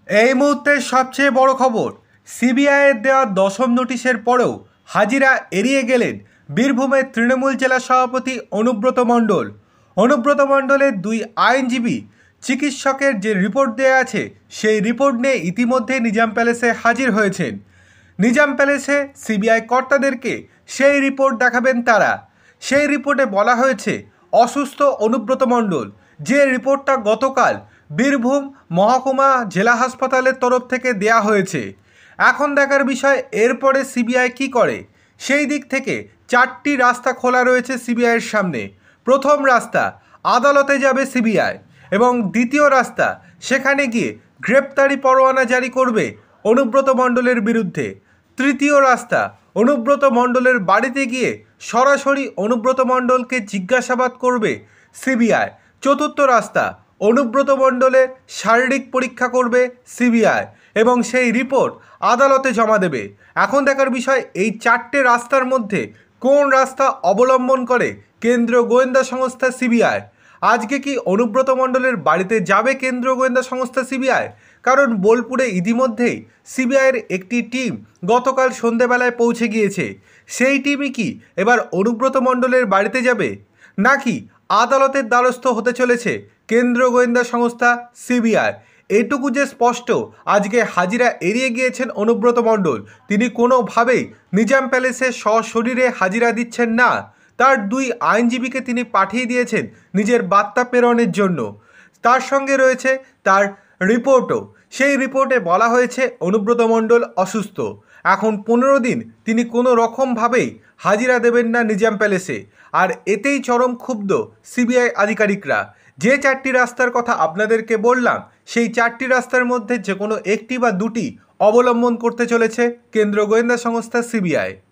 এই মুহূর্তের সবচেয়ে বড় খবর, সিবিআইয়ের দেওয়া দশম নোটিশের পরেও হাজিরা এড়িয়ে গেলেন বীরভূমের তৃণমূল জেলা সভাপতি অনুব্রত মণ্ডল। অনুব্রত মণ্ডলের দুই আইনজীবী চিকিৎসকের যে রিপোর্ট দেওয়া আছে সেই রিপোর্ট নিয়ে ইতিমধ্যে নিজাম প্যালেসে হাজির হয়েছেন। নিজাম প্যালেসে সিবিআই কর্তাদেরকে সেই রিপোর্ট দেখাবেন তারা। সেই রিপোর্টে বলা হয়েছে অসুস্থ অনুব্রত মণ্ডল, যে রিপোর্টটা গতকাল বীরভূম মহকুমা জেলা হাসপাতালের তরফ থেকে দেয়া হয়েছে। এখন দেখার বিষয় এরপরে সিবিআই কি করে। সেই দিক থেকে চারটি রাস্তা খোলা রয়েছে সিবিআইয়ের সামনে। প্রথম রাস্তা, আদালতে যাবে সিবিআই, এবং দ্বিতীয় রাস্তা, সেখানে গিয়ে গ্রেপ্তারি পরোয়ানা জারি করবে অনুব্রত মণ্ডলের বিরুদ্ধে। তৃতীয় রাস্তা, অনুব্রত মণ্ডলের বাড়িতে গিয়ে সরাসরি অনুব্রত মণ্ডলকে জিজ্ঞাসাবাদ করবে সিবিআই। চতুর্থ রাস্তা, অনুব্রত মণ্ডলের শারীরিক পরীক্ষা করবে সিবিআই এবং সেই রিপোর্ট আদালতে জমা দেবে। এখন দেখার বিষয় এই চারটে রাস্তার মধ্যে কোন রাস্তা অবলম্বন করে কেন্দ্রীয় গোয়েন্দা সংস্থা সিবিআই। আজকে কি অনুব্রত মণ্ডলের বাড়িতে যাবে কেন্দ্রীয় গোয়েন্দা সংস্থা সিবিআই? কারণ বোলপুরে ইতিমধ্যেই সিবিআইয়ের একটি টিম গতকাল সন্ধেবেলায় পৌঁছে গিয়েছে। সেই টিমই কি এবার অনুব্রত মণ্ডলের বাড়িতে যাবে, নাকি আদালতের দ্বারস্থ হতে চলেছে কেন্দ্রীয় গোয়েন্দা সংস্থা সিবিআই? এটুকু যে স্পষ্ট, আজকে হাজিরা এড়িয়ে গিয়েছেন অনুব্রত মণ্ডল। তিনি কোনোভাবেই নিজাম প্যালেসে সশরীরে হাজিরা দিচ্ছেন না। তার দুই আইনজীবীকে তিনি পাঠিয়ে দিয়েছেন নিজের বার্তা প্রেরণের জন্য। তার সঙ্গে রয়েছে তার রিপোর্টও। সেই রিপোর্টে বলা হয়েছে অনুব্রত মণ্ডল অসুস্থ। এখন 15 দিন তিনি কোনো রকমভাবেই হাজিরা দেবেন না নিজাম প্যালেসে। আর এতেই চরম ক্ষুব্ধ সিবিআই আধিকারিকরা। যে চারটি রাস্তার কথা আপনাদেরকে বললাম, সেই চারটি রাস্তার মধ্যে যে কোনো একটি বা দুটি অবলম্বন করতে চলেছে কেন্দ্রীয় গোয়েন্দা সংস্থা সিবিআই।